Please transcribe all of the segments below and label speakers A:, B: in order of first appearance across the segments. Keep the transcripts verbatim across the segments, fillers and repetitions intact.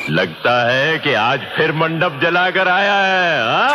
A: लगता है कि आज फिर मंडप जलाकर आया है।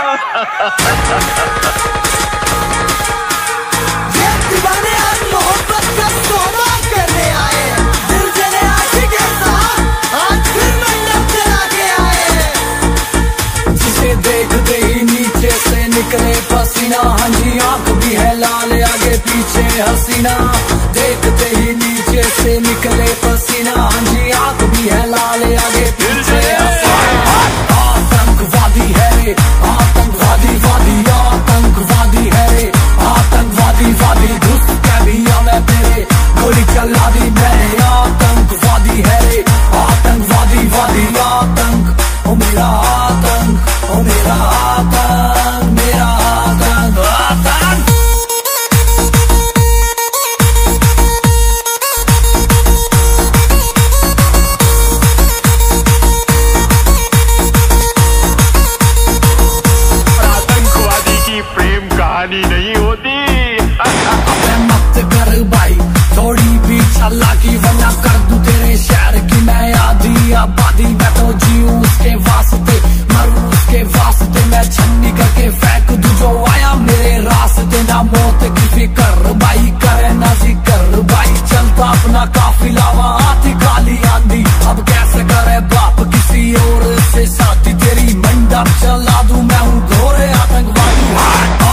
B: ये दीवाने आज मोहब्बत का सौदा करने आए, दिल जले आशिक के साथ आज फिर मंडप जला के आए।
C: जिसे देखते ही नीचे से निकले पसीना, हाँ जी आंख भी है लाल आगे पीछे हसीना। देखते ही नीचे से निकले पसीना, हाँ जी आंख भी है लाल आगे पीछे हसीना। आतंकवादी है रे आतंकवादी वादी, आतंकवादी है रे आतंकवादी वादी। घुस के भी मैं तेरे गोली चला दी मैंने। आतंकवादी है रे आतंकवादी वादी, आतंक ओ मेरा आतंक ओ मेरा आतंक मेरा आतंक आतंक।
A: आतंकवादी की प्रेम कहानी नहीं होती।
C: अबे मत कर भाई थोड़ी भी चालाकी, वरना कर दूं तेरे शहर की मैं आधी आबादी। मैं तो जीऊं उसके वास्ते मरूं उसके वास्ते, मैं छन्नी करके फेंक दूं जो आया मेरे रास्ते। ना मौत की फिक्र भाई करे ना जिक्र भाई, चलता अपना काफिला वहाँ थी काली आंधी। अब कैसे करे बाप किसी और से साथी, तेरी मंडप चला दूं मैं हूँ घोरे आतंकवादी।